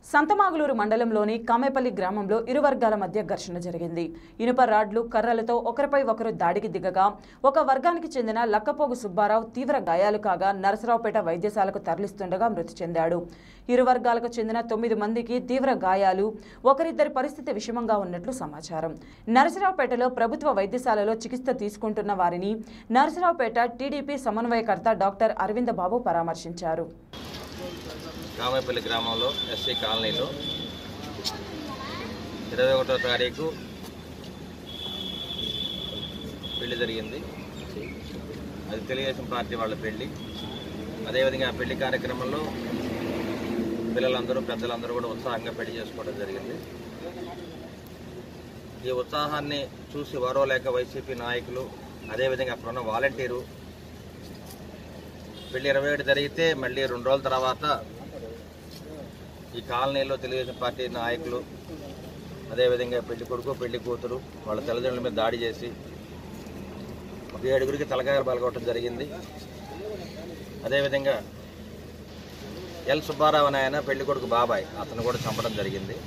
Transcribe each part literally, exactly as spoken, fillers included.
సంతమాగులూరు మండలంలోని కామేపల్లి గ్రామంలో ఇరు వర్గాల మధ్య ఘర్షణ జరిగింది. ఇనుప రాడ్లు కర్రలతో ఒకరిపై ఒకరు దాడికి దిగగా ఒక వర్గానికి చెందిన లక్కపోగు సుబ్బారావు తీవ్ర గాయాలు కాగా నరసరావుపేట వైద్యశాలకు తరలిస్తుండగా మృతి చెందాడు. ఇరు వర్గాలకు చెందిన తొమ్మిది మందికి తీవ్ర గాయాలు, ఒకరిద్దరి పరిస్థితి విషమంగా ఉన్నట్లు సమాచారం. నరసరావుపేటలో ప్రభుత్వ వైద్యశాలలో చికిత్స తీసుకుంటున్న వారిని నరసరావుపేట టీడీపీ సమన్వయకర్త డాక్టర్ అరవింద బాబు పరామర్శించారు. కామేపల్లి గ్రామంలో ఎస్సీ కాలనీలో ఇరవై ఒకటో తారీఖు పెళ్లి జరిగింది. అది తెలుగుదేశం పార్టీ వాళ్ళ పెళ్లి. అదేవిధంగా ఆ పెళ్లి కార్యక్రమంలో పిల్లలందరూ పెద్దలందరూ కూడా ఉత్సాహంగా పెళ్లి చేసుకోవడం జరిగింది. ఈ ఉత్సాహాన్ని చూసి ఓర్వలేక వైసీపీ నాయకులు, అదేవిధంగా అక్కడ ఉన్న వాలంటీరు, పెళ్లి ఇరవై ఏడు జరిగితే మళ్ళీ రెండు రోజుల తర్వాత ఈ కాలనీలో తెలుగుదేశం పార్టీ నాయకులు, అదేవిధంగా పెళ్లి కొడుకు పెళ్లి కూతురు వాళ్ళ తల్లిదండ్రుల మీద దాడి చేసి ఒక ఏడుగురికి తలకాయలు పలగొట్టడం జరిగింది. అదేవిధంగా ఎల్ సుబ్బారావు అని ఆయన పెళ్లి కొడుకు బాబాయ్, అతను కూడా చంపడం జరిగింది.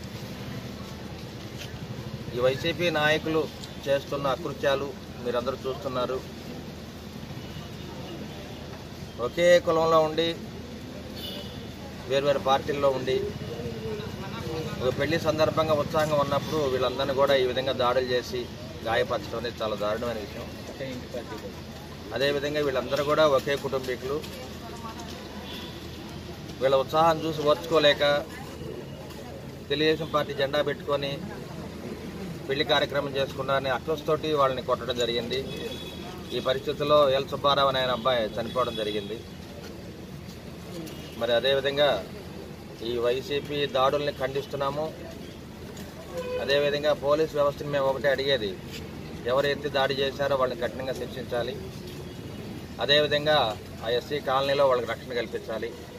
ఈ వైసీపీ నాయకులు చేస్తున్న అకృత్యాలు మీరందరూ చూస్తున్నారు. ఒకే కులంలో ఉండి వేరువేరు పార్టీల్లో ఉండి ఒక పెళ్లి సందర్భంగా ఉత్సాహంగా ఉన్నప్పుడు వీళ్ళందరినీ కూడా ఈ విధంగా దాడులు చేసి గాయపరచడం అనేది చాలా దారుణమైన విషయం. అదేవిధంగా వీళ్ళందరూ కూడా ఒకే కుటుంబీకులు. వీళ్ళ ఉత్సాహం చూసి ఓర్చుకోలేక తెలుగుదేశం పార్టీ జెండా పెట్టుకొని పెళ్లి కార్యక్రమం చేసుకున్నారని అక్కస్తోటి వాళ్ళని కొట్టడం జరిగింది. ఈ పరిస్థితుల్లో ఎల్ సుబ్బారావు అనే అబ్బాయి చనిపోవడం జరిగింది. మరి అదేవిధంగా ఈ వైసీపీ దాడుల్ని ఖండిస్తున్నాము. అదేవిధంగా పోలీస్ వ్యవస్థని మేము ఒకటే అడిగేది, ఎవరైతే దాడి చేశారో వాళ్ళని కఠినంగా శిక్షించాలి. అదేవిధంగా ఆ ఎస్సీ కాలనీలో వాళ్ళకి రక్షణ కల్పించాలి.